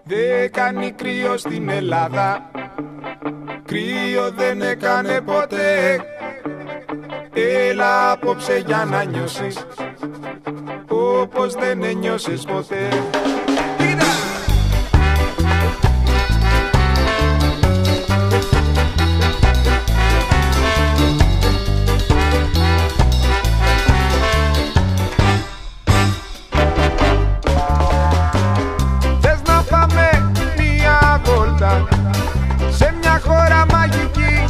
Δεν κάνει κρύο στην Ελλάδα, κρύο δεν έκανε ποτέ. Έλα απόψε για να νιώσεις όπως δεν ένιωσες ποτέ. Σε μια χώρα μαγική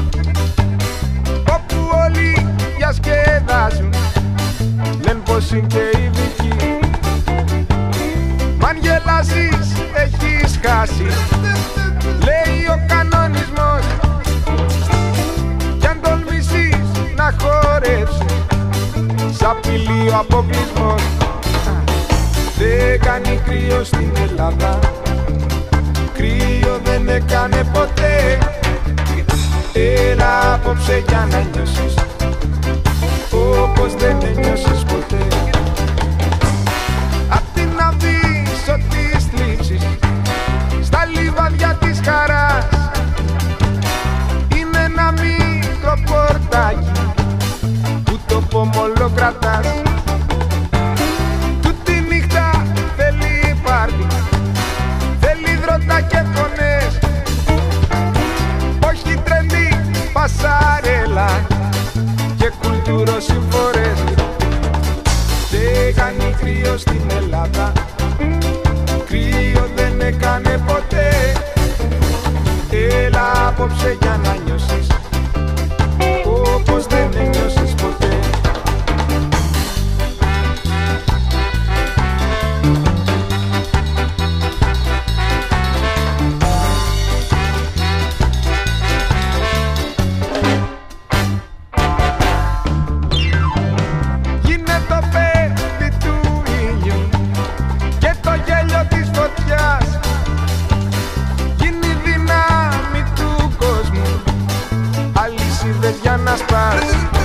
όπου όλοι διασκεδάζουν, λένε πως είναι και ειδικοί. Μ' αν γελάσεις έχεις χάσει, λέει ο κανονισμός. Κι αν τολμήσεις να χορέψεις, σ' απειλεί ο αποκλεισμός. Δεν κάνει κρύο στην Ελλάδα, κρύο δεν έκανε ποτέ. Έλα απόψε για να νιώσεις όπως δεν ένιωσες ποτέ. Απ' την Αβύσσο της θλίψης στα λιβάδια της χαράς είναι ένα μικρό πορτάκι που το πομολό κρατάς. Τούτη νύχτα θέλει πάρτι, θέλει δρότα και φωνές, όχι τρελή πασαρέλα και κουλτουροσυμφορές. Δεν κάνει κρύο στην Ελλάδα, κρύο δεν έκανε ποτέ. Έλα απόψε για να νιώσεις όπως δεν ένιωσες ποτέ. Για να σπάς,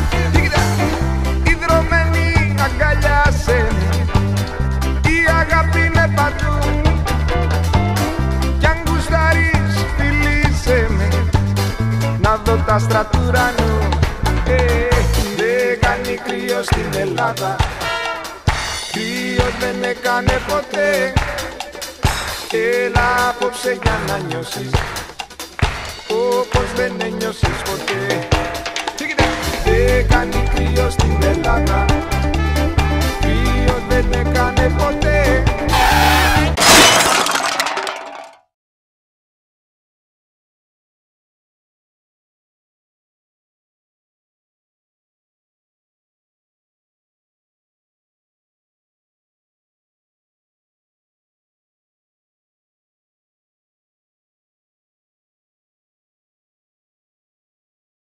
ιδρωμένη αγκαλιάσαι με, η αγάπη είναι παντού. Κι αν γουστάρεις φιλήσέ με, να δω τα άστρα του ουρανού. Δεν κάνει κρύο στην Ελλάδα, κρύο δεν έκανε ποτέ. Έλα απόψε για να νιώσεις όπως δεν ένιωσες ποτέ. Δεν κάνει κρύο